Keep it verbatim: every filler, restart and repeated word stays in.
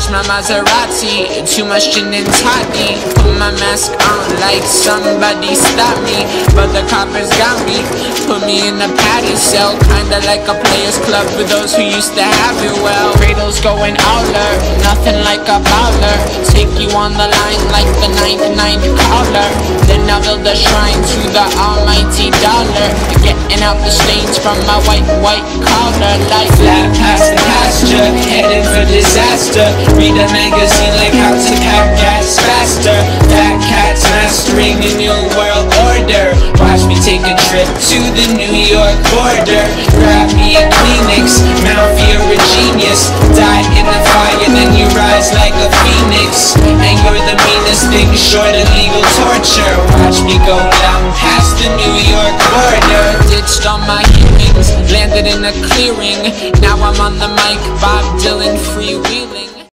Where's my Maserati? Too much gin and toddy. Put my mask on like somebody stop me, but the coppers got me. Put me in a patty cell, kinda like a players club for those who used to have it well. Cradles going owler, nothing like a bowler. Take you on the line like the ninth ninth caller. Then I'll build a shrine to the almighty dollar, getting out the stains from my white, white collar. Like flat past the pasture, headed for disaster. Read a magazine like how to pack gas faster. Fat cats mastering a new world order. Watch me take a trip to the New York border. Grab me a Kleenex, mouth you're a genius. Die in the fire, then you rise like a phoenix. And you're the meanest thing short of legal torture. Watch me go down past the New York border. Ditched all my hearings, landed in a clearing. Now I'm on the mic, Bob Dylan free